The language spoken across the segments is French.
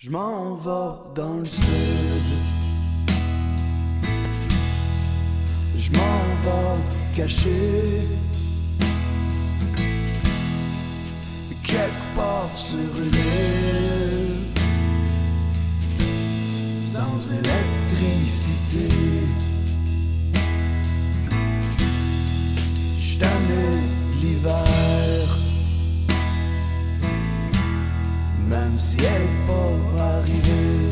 Je m'en vais dans le sud. Je m'en vais cacher quelque part sur une île sans électricité. J'suis tanné de l'hiver, même si elle n'est pas arrivée.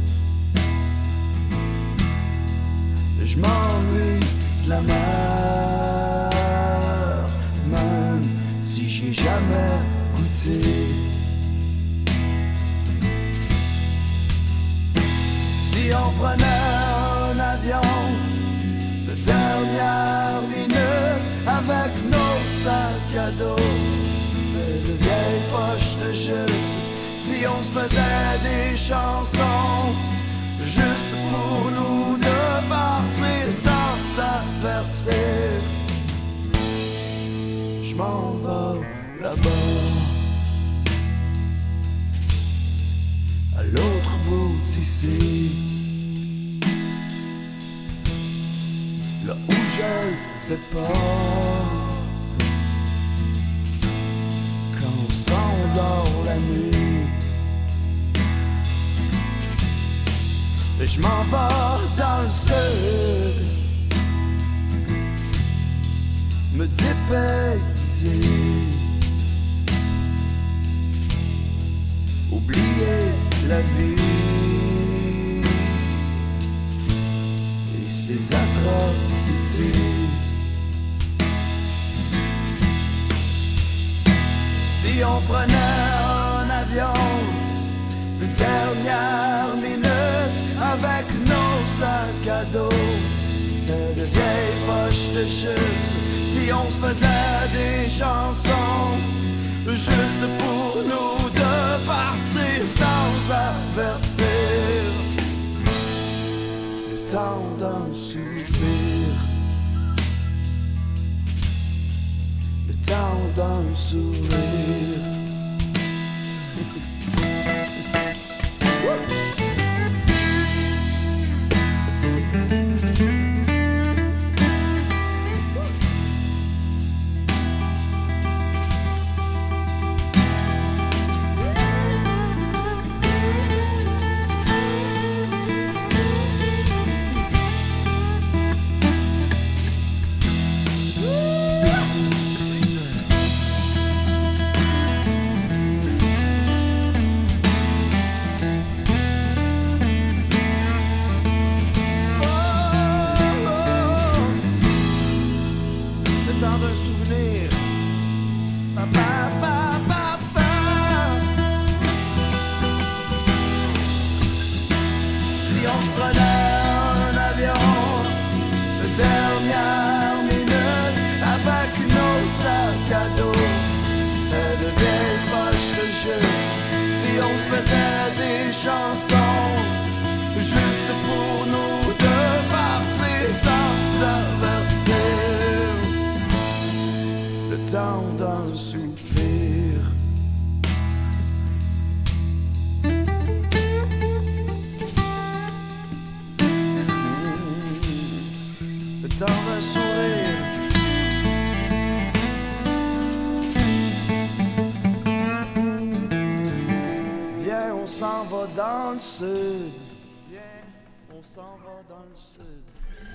Je m'ennuie de la mer, même si j'y ai jamais goûté. Si on prenait un avion de dernière minute avec nos sacs à dos, de vieilles poches de jute, si on se faisait des chansons juste pour nous de partir sans avertir, je m'en vais là-bas, à l'autre bout d'ici, là où je ne sais pas, quand on s'endort la nuit. Je m'en vais dans le sud, me dépayser, oublier la vie et ses atrocités. Si on prenait un avion de dernière minute avec nos sacs à dos, fait de vieilles poches de chute, si on se faisait des chansons juste pour nous de partir sans avertir, le temps d'un soupir, le temps d'un sourire. D'un souvenir, si on prenait un avion de dernière minute avec nos sacs à dos, fait de vieilles poches de jute, si on se faisait des chansons juste pour nous de partir sans avertir, le temps d'un soupir, le temps d'un sourire. Viens, on s'en va dans le sud. Viens, on s'en va dans le sud.